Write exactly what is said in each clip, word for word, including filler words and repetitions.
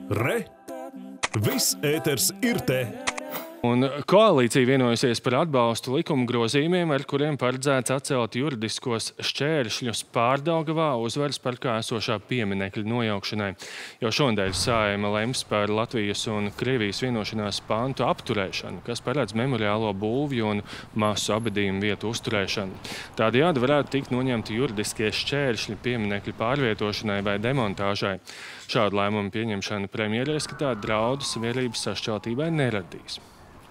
Re! Viss ēters ir te! Un koalīcija vienojusies par atbalstu likuma grozījumiem, ar kuriem paredzēts atcelt juridiskos šķēršļus Pārdaugavā Uzvaras parkā esošā pieminekļa nojaukšanai. Jau šonadēļ Saeima lems par Latvijas un Krievijas vienošanās pantu apturēšanu, kas paredz memoriālo būvju un masu abadījumu vietu uzturēšanu. Tādējādi varētu tikt noņemti juridiskie šķēršļi pieminekļa pārvietošanai vai demontāžai. Šādu lēmumu pieņemšana premjera ieskatā draudu sabiedrības sašķeltībai neradīs.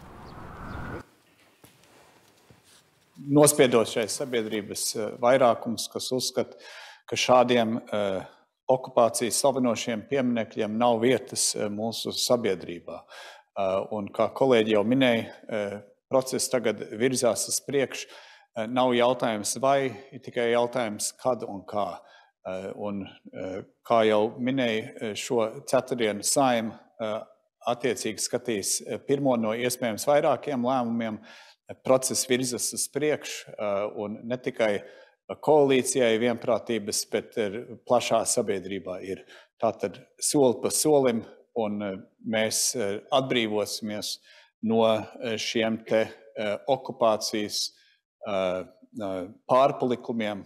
Nospiedošais sabiedrības vairākums, kas uzskata, ka šādiem uh, okupācijas slavinošiem pieminekļiem nav vietas mūsu sabiedrībā. Uh, un, kā kolēģi jau minēja, uh, process tagad virzās uz priekšu. Uh, nav jautājums vai, ir tikai jautājums kad un kā. Uh, un, uh, kā jau minēja, šo ceturtdienu Saeima uh, attiecīgi skatīs pirmo no iespējams vairākiem lēmumiem. Process virzas uz priekšu un ne tikai koalīcijai vienprātības, bet plašā sabiedrībā ir. Tātad soli pa solim un mēs atbrīvosimies no šiem te okupācijas pārpalikumiem.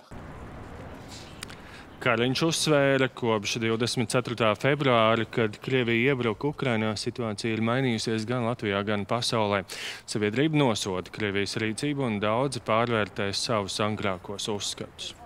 Kariņš uzsvēra, kopš divdesmit ceturtā februāra, kad Krievija iebruka Ukrainā, situācija ir mainījusies gan Latvijā, gan pasaulē. Sabiedrība nosoda Krievijas rīcību un daudzi pārvērtēs savus agrākos uzskatus.